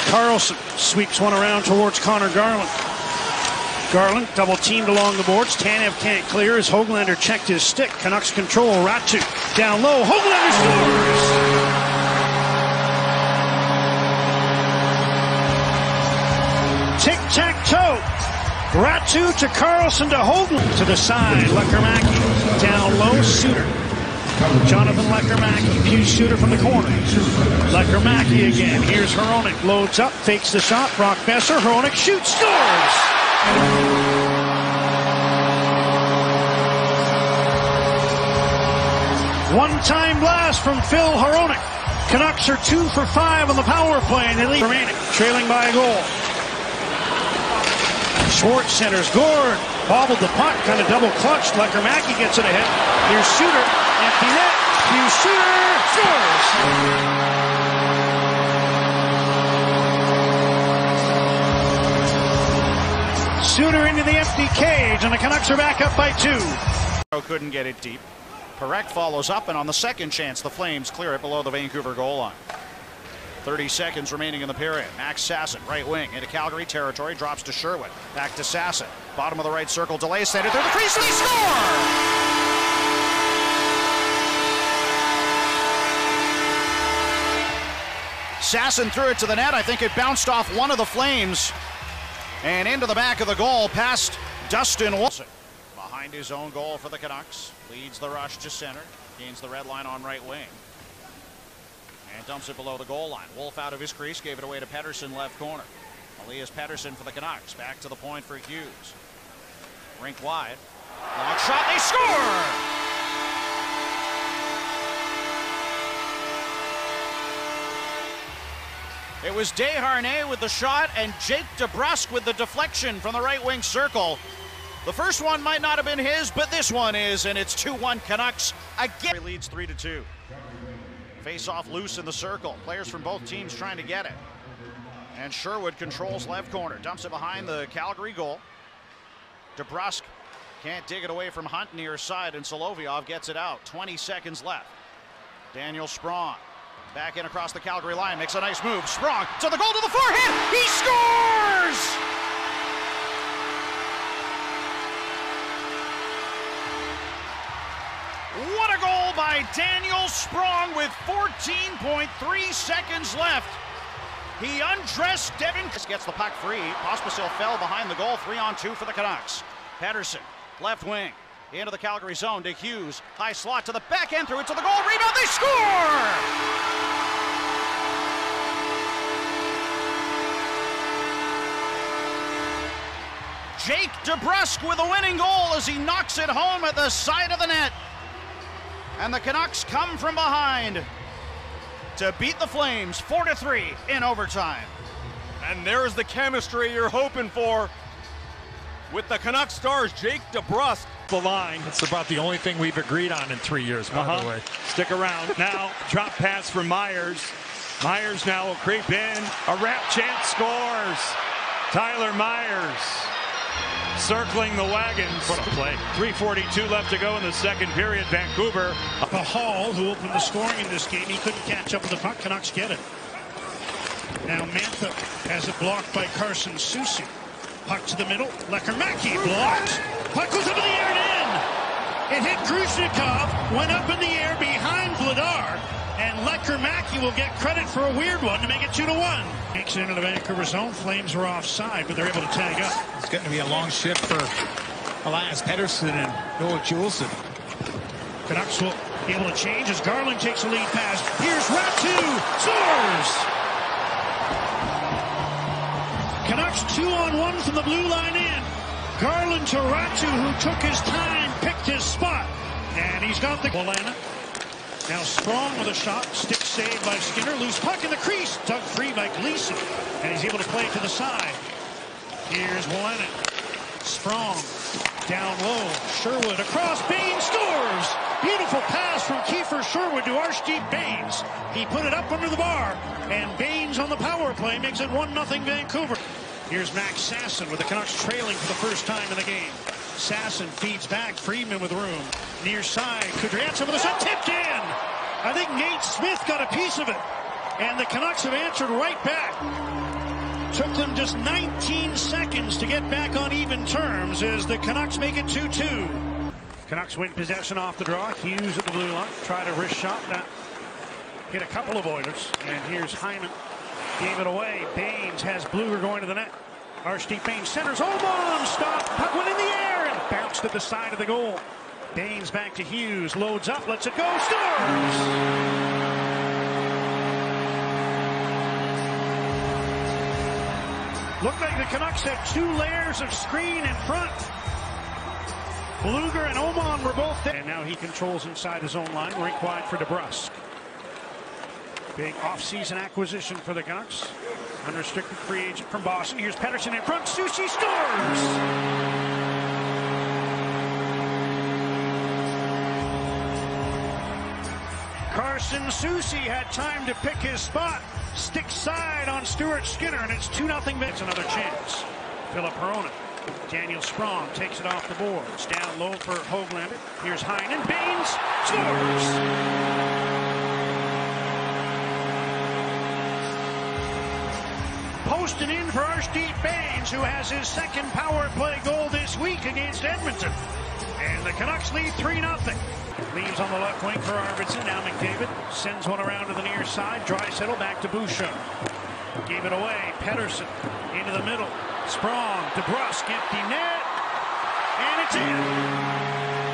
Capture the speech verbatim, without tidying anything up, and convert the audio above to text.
Karlsson sweeps one around towards Connor Garland. Garland double teamed along the boards. Tanev can't clear as Höglander checked his stick. Canucks control. Ratu down low. Höglander scores! Tic-tac-toe. Ratu to Karlsson to Höglander. To the side. Lekkerimäki down low. Suter. Jonathan Lekkerimäki. Hughes Suter from the corner. Lekkerimäki again. Here's Hronek. Loads up. Fakes the shot. Brock Boeser. Hronek shoots. Scores! One-time blast from Phil Hronek. Canucks are two for five on the power play, and they lead remaining, trailing by a goal. Schwartz centers. Gord bobbled the puck, kind of double clutched. Lekkerimäki gets it ahead. Here's Suter, empty net. Hughes Suter scores. Suter into the empty cage, and the Canucks are back up by two. Couldn't get it deep. Parekh follows up, and on the second chance, the Flames clear it below the Vancouver goal line. thirty seconds remaining in the period. Max Sasson, right wing, into Calgary territory, drops to Sherwood. Back to Sasson. Bottom of the right circle, delay center through the crease, and they score! Sasson threw it to the net. I think it bounced off one of the Flames and into the back of the goal past Dustin Wilson. Behind his own goal for the Canucks. Leads the rush to center. Gains the red line on right wing. And dumps it below the goal line. Wolf out of his crease. Gave it away to Pettersson, left corner. Elias Pettersson for the Canucks. Back to the point for Hughes. Rink wide. Long shot. They score! It was Desharnais with the shot and Jake DeBrusk with the deflection from the right wing circle. The first one might not have been his, but this one is, and it's two one Canucks again. He leads three to two. Face off loose in the circle. Players from both teams trying to get it. And Sherwood controls left corner. Dumps it behind the Calgary goal. DeBrusk can't dig it away from Hunt near side, and Solovyov gets it out. twenty seconds left. Daniel Sprong. Back in across the Calgary line, makes a nice move. Sprong to the goal to the forehand. He scores! What a goal by Daniel Sprong with fourteen point three seconds left. He undressed Devin. Gets the puck free. Pospisil fell behind the goal. Three on two for the Canucks. Pettersson, left wing. Into the Calgary zone to Hughes. High slot to the back end, through it to the goal. Rebound, they score! Jake DeBrusk with a winning goal as he knocks it home at the side of the net. And the Canucks come from behind to beat the Flames four to three in overtime. And there's the chemistry you're hoping for with the Canucks stars, Jake DeBrusk. The line. It's about the only thing we've agreed on in three years, by uh-huh. the way. Stick around. Now, drop pass from Myers. Myers now will creep in. A wrap chance scores. Tyler Myers circling the wagons. What a play. three forty-two left to go in the second period. Vancouver. The Hall, who opened the scoring in this game, he couldn't catch up with the puck. Canucks get it. Now Mantha has it blocked by Carson Soucy. Puck to the middle. Lekkerimäki blocked. Puck goes up in the air and in. It hit Grushnikov, went up in the air behind Vladar, and Lekkerimäki will get credit for a weird one to make it two to one. Makes it into the Vancouver zone. Flames are offside, but they're able to tag up. It's going to be a long shift for Elias Pettersson and Noah Juulsen. Canucks will be able to change as Garland takes a lead pass. Here's Ratu, scores! Canucks two on one from the blue line in. Garland to Ratu, who took his time, picked his spot, and he's got the Volana. Now Sprong with a shot, stick saved by Skinner, loose puck in the crease, dug free by Gleason, and he's able to play it to the side. Here's Volana. Sprong down low, Sherwood across, Baines scores! Beautiful pass from Kiefer Sherwood to Arshdeep Baines. He put it up under the bar, and Baines on the power play makes it one nothing Vancouver. Here's Max Sasson with the Canucks trailing for the first time in the game. Sasson feeds back, Friedman with room. Near side, Kudryavtsev with a shot, tipped in! I think Nate Smith got a piece of it, and the Canucks have answered right back. Took them just nineteen seconds to get back on even terms as the Canucks make it two two. Canucks win possession off the draw. Hughes at the blue line. Tried a wrist shot. That hit a couple of Oilers. And here's Hyman. Gave it away. Baines has Blueger going to the net. Arshdeep Baines centers. Oman stop. Puck went in the air and bounced at the side of the goal. Baines back to Hughes. Loads up. Lets it go. Scores! Looked like the Canucks had two layers of screen in front. Blueger and Oman were both there. And now he controls inside his own line. Rink wide for DeBrusk. Big off-season acquisition for the Canucks. Unrestricted free agent from Boston. Here's Pettersson in front. Soucy scores! Carson Soucy had time to pick his spot. Stick side on Stuart Skinner, and it's two nothing. It's another chance. Philip Hronen. Daniel Sprong takes it off the boards. Down low for Höglander. Here's Heinen. Baines scores! Posted in for Arshdeep Baines, who has his second power play goal this week against Edmonton. And the Canucks lead three nothing. Leaves on the left wing for Arvidsson. Now McDavid sends one around to the near side. Draisaitl back to Bouchard. Gave it away. Pettersson into the middle. Sprong, DeBrusk, empty net. And it's in.